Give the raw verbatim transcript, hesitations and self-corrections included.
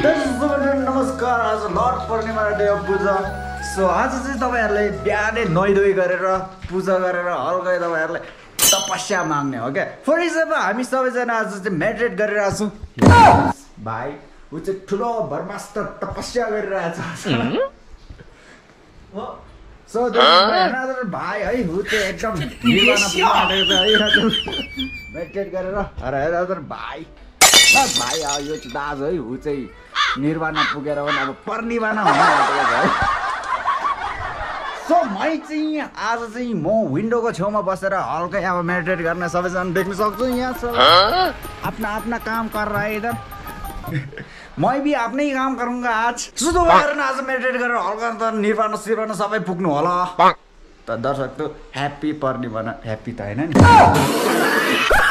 नमस्कार आज लर्ड Purnima day of puja so आज चाहिँ तपाईहरुले बिहानै नुहाइधुवाइ गरेर पूजा गरेर हल्का तपाईहरुले तपस्या माग्ने हो क्या फर इक्जाम्पल हामी सबैजना आज चाहिँ मेडिटेट गरिरहेको छौँ भाइ उ चाहिँ ठुलो भरमास्ट तपस्या गरिरहेछ सो अनदर भाइ है उ चाहिँ एकदम निर्वाणा पुगेको छ है मेडिटेट गरेर अरे अनदर भाइ भाइ यो चाहिँ दाजु है उ चाहिँ निर्वाणा पुगेर पनि अब पर्निवाना हुन आँटेको छ है सो मै चाहिँ आज चाहिँ म विन्डोको छेउमा बसेर हल्कै अब मेडिटेट गर्न सबैजना देख्न सक्छु यहाँ सब आफ्ना आफ्ना काम गरेर इधर मैं भी आफ्नै काम गरूँगा आज सुधो गरेर आज मेडिटेट गरेर हल्का त निर्वाणा सिर्वाणा सबै पुग्नु होला त दर्शक त ह्याप्पी पर्निवाना ह्याप्पी त हैन नि